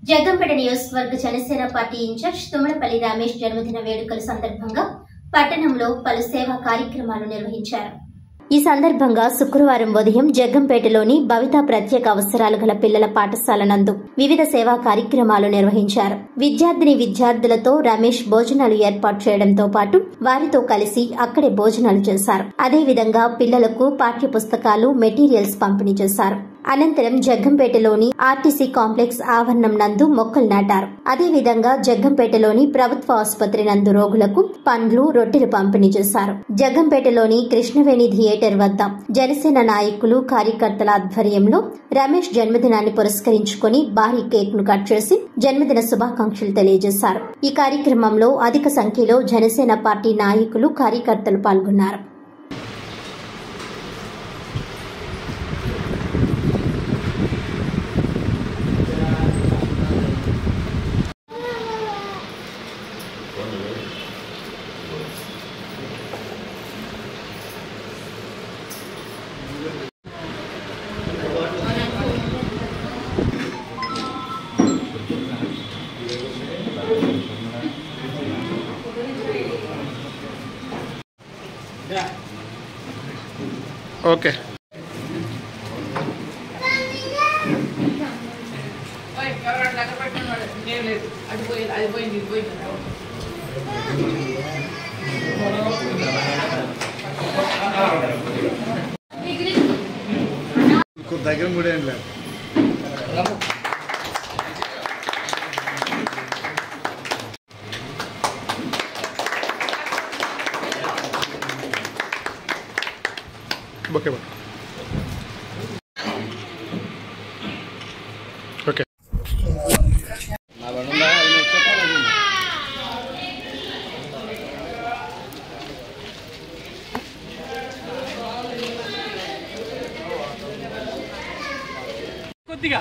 జగ్గంపేట నియోజకవర్గ Janasena party incharge Tummalapalli Ramesh జన్మదిన వేడుకల సందర్భంగా పట్టణంలో పలు సేవా కార్యక్రమాలు నిర్వహించారు. ఈ సందర్భంగా శుక్రవారం ఉదయం జగ్గంపేటలోని భవిత ప్రత్యేక అవసరాలు గల పిల్లల పాఠశాల నందు వివిధ సేవా కార్యక్రమాలు నిర్వహించారు. విద్యార్థులతో రమేష్ భోజనాలు ఏర్పాటు చేయడంతో పాటు వారితో కలిసి అక్కడే భోజనాలు చేశారు. అదేవిధంగా పిల్లలకు పాఠ్య పుస్తకాలు, మెటీరియల్స్ పంపిణీ చేశారు. అనంతరం జగ్గంపేటలోని ఆర్టీసీ కాంప్లెక్స్ ఆవరణం నందు మొక్కలు నాటారు. అదేవిధంగా జగ్గంపేటలోని ప్రభుత్వ ఆసుపత్రి నందు రోగులకు పండ్లు, రొట్టెలు పంపిణీ చేశారు. జగ్గంపేటలోని కృష్ణవేణి థియేటర్ వద్ద జనసేన నాయకులు, కార్యకర్తల ఆధ్వర్యంలో రమేష్ జన్మదినాన్ని పురస్కరించుకుని భారీ కేక్ ను కట్ చేసి జన్మదిన శుభాకాంక్షలు తెలియజేశారు. ఈ కార్యక్రమంలో అధిక సంఖ్యలో జనసేన పార్టీ నాయకులు, కార్యకర్తలు పాల్గొన్నారు. ఓకే దగ్గర కూడా ఏం లేదు. ఓకే ఓకే కొద్దిగా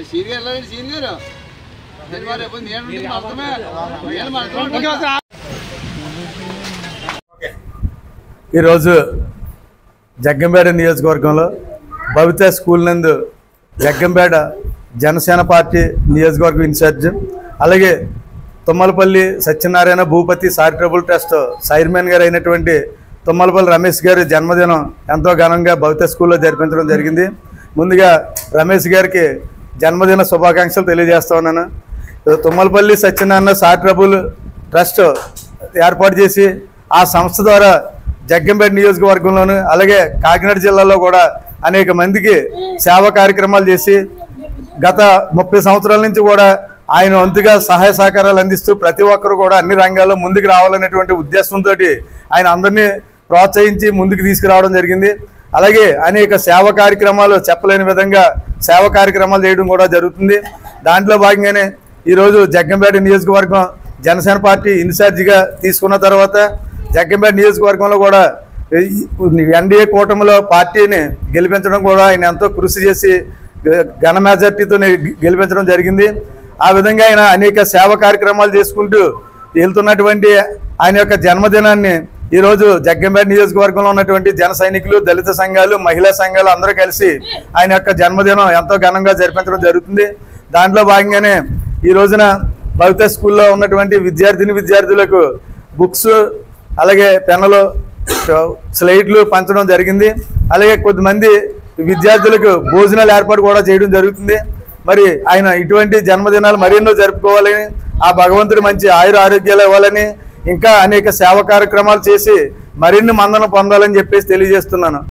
ఈరోజు జగ్గంపేట నియోజకవర్గంలో భవిత స్కూల్ నందు జగ్గంపేట జనసేన పార్టీ నియోజకవర్గ ఇన్ఛార్జ్, అలాగే Tummalapalli Satyanarayana Bhupathi charitable trust chairman గారు అయినటువంటి తుమ్మలపల్లి రమేష్ గారి జన్మదినం ఎంతో ఘనంగా భవిత స్కూల్లో జరిపించడం జరిగింది. ముందుగా రమేష్ గారికి జన్మదిన శుభాకాంక్షలు తెలియజేస్తా ఉన్నాను. తుమ్మలపల్లి సత్యనారాయణ చారిటబుల్ ట్రస్ట్ ఏర్పాటు చేసి ఆ సంస్థ ద్వారా జగ్గంపేట నియోజకవర్గంలోను అలాగే కాకినాడ జిల్లాలో కూడా అనేక మందికి సేవా కార్యక్రమాలు చేసి గత 30 సంవత్సరాల నుంచి కూడా ఆయన వంతుగా సహాయ సహకారాలు అందిస్తూ ప్రతి ఒక్కరు కూడా అన్ని రంగాల్లో ముందుకు రావాలనేటువంటి ఉద్దేశంతో ఆయన అందరినీ ప్రోత్సహించి ముందుకు తీసుకురావడం జరిగింది. అలాగే అనేక సేవా కార్యక్రమాలు చెప్పలేని విధంగా సేవా కార్యక్రమాలు చేయడం కూడా జరుగుతుంది. దాంట్లో భాగంగానే ఈరోజు జగ్గంపేట నియోజకవర్గం జనసేన పార్టీ ఇన్ఛార్జిగా తీసుకున్న తర్వాత జగ్గంపేట నియోజకవర్గంలో కూడా ఎన్డీఏ కూటమిలో పార్టీని గెలిపించడం కూడా ఆయన ఎంతో కృషి చేసి ఘన మెజార్టీతో గెలిపించడం జరిగింది. ఆ విధంగా ఆయన అనేక సేవా కార్యక్రమాలు చేసుకుంటూ వెళ్తున్నటువంటి ఆయన యొక్క జన్మదినాన్ని ఈరోజు జగ్గంపేట నియోజకవర్గంలో ఉన్నటువంటి జన సైనికులు, దళిత సంఘాలు, మహిళా సంఘాలు అందరూ కలిసి ఆయన యొక్క జన్మదినం ఎంతో ఘనంగా జరిపించడం జరుగుతుంది. దాంట్లో భాగంగానే ఈ రోజున భవిత స్కూల్లో ఉన్నటువంటి విద్యార్థులకు బుక్స్, అలాగే పెన్నులు, స్లైట్లు పంచడం జరిగింది. అలాగే కొద్దిమంది విద్యార్థులకు భోజనాలు ఏర్పాటు కూడా చేయడం జరుగుతుంది. మరి ఆయన ఇటువంటి జన్మదినాలు మరెన్నో జరుపుకోవాలని, ఆ భగవంతుడు మంచి ఆరోగ్యాలు ఇవ్వాలని, ఇంకా అనేక సేవా కార్యక్రమాలు చేసి మరిన్ని మందన పొందాలని చెప్పేసి తెలియజేస్తున్నాను.